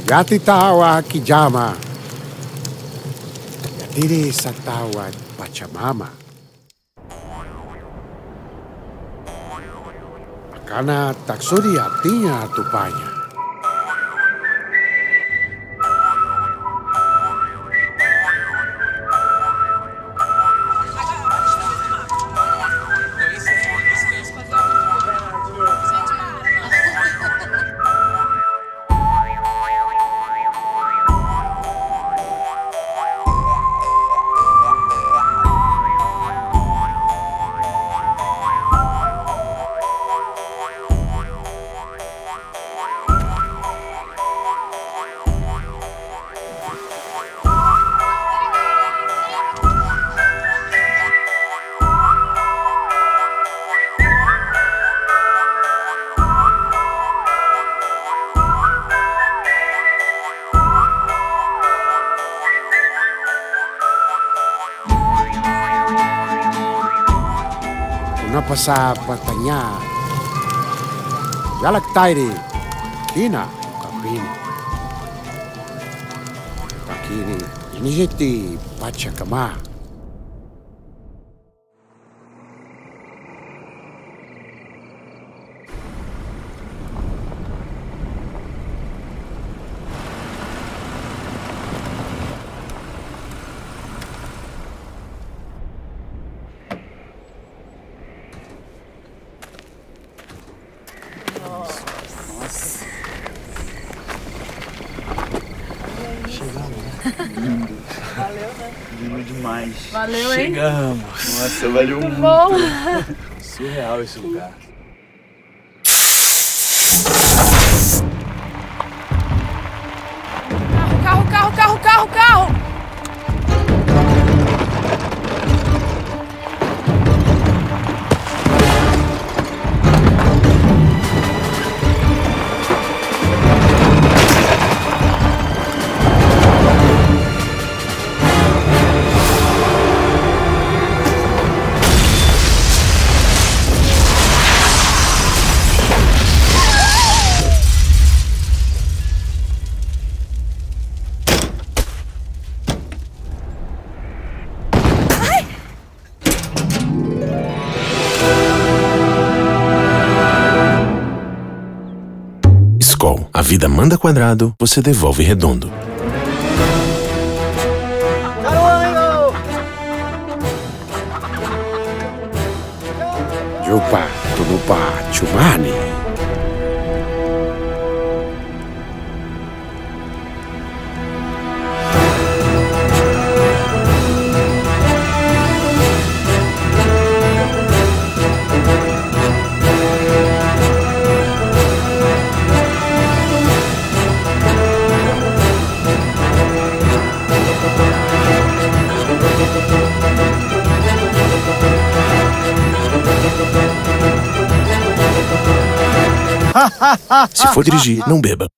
Yati tawa kijama. Yatiri sa tawa Pachamama. Akana taksuri artinya tupanya. Kenapa sa patanya? Galak tairi, kina kapini. Pakini ini hiti Pachamama. Lindo. Valeu, né? Lindo demais. Valeu, hein? Chegamos. Nossa, valeu muito. Bom. Surreal esse lugar. Carro! Skol, a vida manda quadrado, você devolve redondo. Jupa, tunupa, chumani. Se for dirigir, não beba.